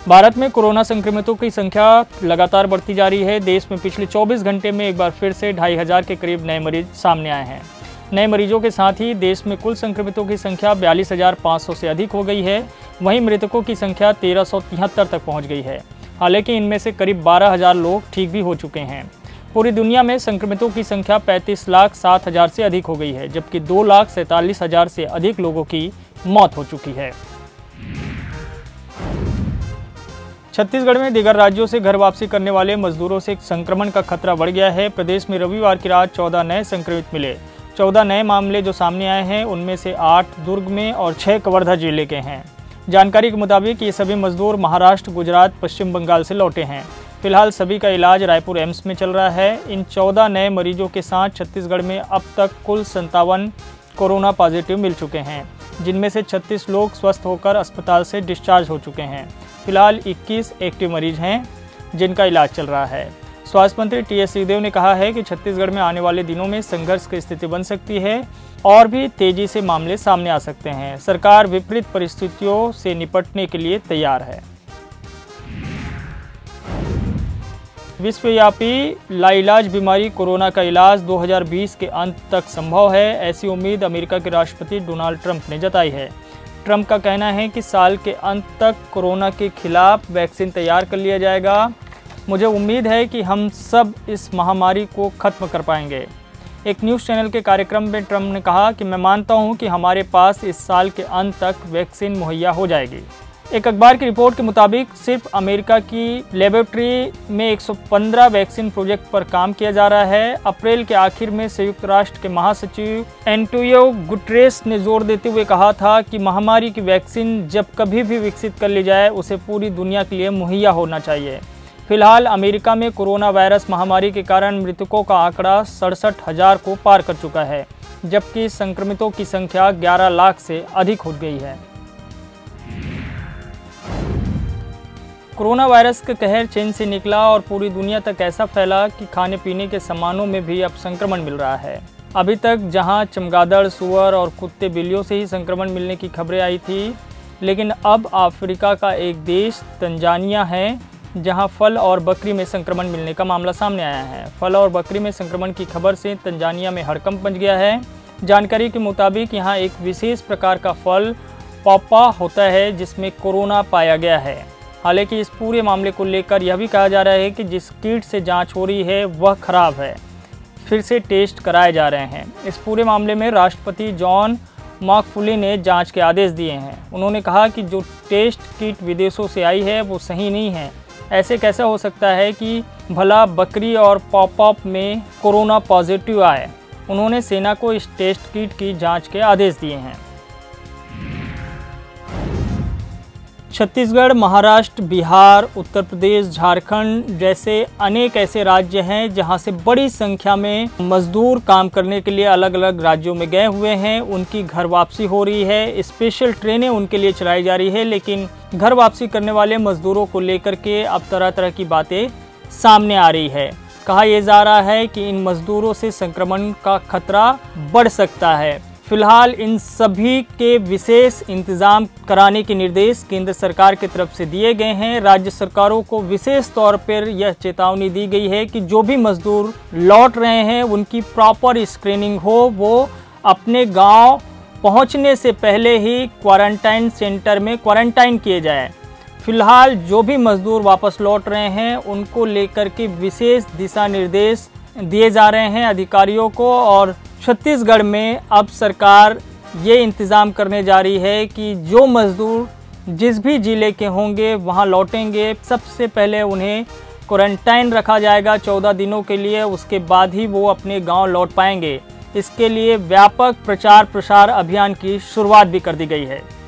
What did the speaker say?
भारत में कोरोना संक्रमितों की संख्या लगातार बढ़ती जा रही है। देश में पिछले 24 घंटे में एक बार फिर से 2500 के करीब नए मरीज सामने आए हैं। नए मरीजों के साथ ही देश में कुल संक्रमितों की संख्या 42,500 से अधिक हो गई है। वहीं मृतकों की संख्या 1373 तक पहुंच गई है। हालांकि इनमें से करीब 12,000 लोग ठीक भी हो चुके हैं। पूरी दुनिया में संक्रमितों की संख्या 35,07,000 से अधिक हो गई है, जबकि 2,47,000 से अधिक लोगों की मौत हो चुकी है। छत्तीसगढ़ में दीगर राज्यों से घर वापसी करने वाले मजदूरों से संक्रमण का खतरा बढ़ गया है। प्रदेश में रविवार की रात 14 नए संक्रमित मिले। 14 नए मामले जो सामने आए हैं उनमें से 8 दुर्ग में और 6 कवर्धा जिले के हैं। जानकारी के मुताबिक ये सभी मजदूर महाराष्ट्र, गुजरात, पश्चिम बंगाल से लौटे हैं। फिलहाल सभी का इलाज रायपुर एम्स में चल रहा है। इन 14 नए मरीजों के साथ छत्तीसगढ़ में अब तक कुल 57 कोरोना पॉजिटिव मिल चुके हैं, जिनमें से 36 लोग स्वस्थ होकर अस्पताल से डिस्चार्ज हो चुके हैं। फिलहाल 21 एक्टिव मरीज हैं जिनका इलाज चल रहा है। स्वास्थ्य मंत्री टी.एस. सिंहदेव ने कहा है कि छत्तीसगढ़ में आने वाले दिनों में संघर्ष की स्थिति बन सकती है और भी तेजी से मामले सामने आ सकते हैं। सरकार विपरीत परिस्थितियों से निपटने के लिए तैयार है। विश्वव्यापी लाइलाज बीमारी कोरोना का इलाज 2020 के अंत तक संभव है, ऐसी उम्मीद अमेरिका के राष्ट्रपति डोनाल्ड ट्रंप ने जताई है। ट्रंप का कहना है कि साल के अंत तक कोरोना के खिलाफ वैक्सीन तैयार कर लिया जाएगा। मुझे उम्मीद है कि हम सब इस महामारी को खत्म कर पाएंगे। एक न्यूज़ चैनल के कार्यक्रम में ट्रंप ने कहा कि मैं मानता हूं कि हमारे पास इस साल के अंत तक वैक्सीन मुहैया हो जाएगी। एक अखबार की रिपोर्ट के मुताबिक सिर्फ अमेरिका की लेबोरेटरी में 115 वैक्सीन प्रोजेक्ट पर काम किया जा रहा है। अप्रैल के आखिर में संयुक्त राष्ट्र के महासचिव एंटोनियो गुटेरेस ने जोर देते हुए कहा था कि महामारी की वैक्सीन जब कभी भी विकसित कर ली जाए उसे पूरी दुनिया के लिए मुहैया होना चाहिए। फिलहाल अमेरिका में कोरोना वायरस महामारी के कारण मृतकों का आंकड़ा 67,000 को पार कर चुका है, जबकि संक्रमितों की संख्या 11 लाख से अधिक हो गई है। कोरोना वायरस का कहर चीन से निकला और पूरी दुनिया तक ऐसा फैला कि खाने पीने के सामानों में भी अब संक्रमण मिल रहा है। अभी तक जहां चमगादड़, सुअर और कुत्ते बिल्लियों से ही संक्रमण मिलने की खबरें आई थी, लेकिन अब अफ्रीका का एक देश तंजानिया है जहां फल और बकरी में संक्रमण मिलने का मामला सामने आया है। फल और बकरी में संक्रमण की खबर से तंजानिया में हड़कंप मच गया है। जानकारी के मुताबिक यहां एक विशेष प्रकार का फल पॉपा होता है जिसमें कोरोना पाया गया है। हालांकि इस पूरे मामले को लेकर यह भी कहा जा रहा है कि जिस किट से जांच हो रही है वह खराब है, फिर से टेस्ट कराए जा रहे हैं। इस पूरे मामले में राष्ट्रपति जॉन मैकार्थिर ने जांच के आदेश दिए हैं। उन्होंने कहा कि जो टेस्ट किट विदेशों से आई है वो सही नहीं है। ऐसे कैसे हो सकता है कि भला बकरी और पॉपअप में कोरोना पॉजिटिव आए। उन्होंने सेना को इस टेस्ट किट की जाँच के आदेश दिए हैं। छत्तीसगढ़, महाराष्ट्र, बिहार, उत्तर प्रदेश, झारखंड जैसे अनेक ऐसे राज्य हैं जहां से बड़ी संख्या में मजदूर काम करने के लिए अलग अलग राज्यों में गए हुए हैं। उनकी घर वापसी हो रही है। स्पेशल ट्रेनें उनके लिए चलाई जा रही है, लेकिन घर वापसी करने वाले मजदूरों को लेकर के अब तरह तरह की बातें सामने आ रही है। कहा यह जा रहा है कि इन मजदूरों से संक्रमण का खतरा बढ़ सकता है। फिलहाल इन सभी के विशेष इंतजाम कराने के निर्देश केंद्र सरकार की तरफ से दिए गए हैं। राज्य सरकारों को विशेष तौर पर यह चेतावनी दी गई है कि जो भी मजदूर लौट रहे हैं उनकी प्रॉपर स्क्रीनिंग हो, वो अपने गांव पहुंचने से पहले ही क्वारंटाइन सेंटर में क्वारंटाइन किए जाए। फिलहाल जो भी मजदूर वापस लौट रहे हैं उनको लेकर के विशेष दिशा निर्देश दिए जा रहे हैं अधिकारियों को। और छत्तीसगढ़ में अब सरकार ये इंतज़ाम करने जा रही है कि जो मजदूर जिस भी ज़िले के होंगे वहाँ लौटेंगे, सबसे पहले उन्हें क्वारंटाइन रखा जाएगा 14 दिनों के लिए। उसके बाद ही वो अपने गांव लौट पाएंगे। इसके लिए व्यापक प्रचार प्रसार अभियान की शुरुआत भी कर दी गई है।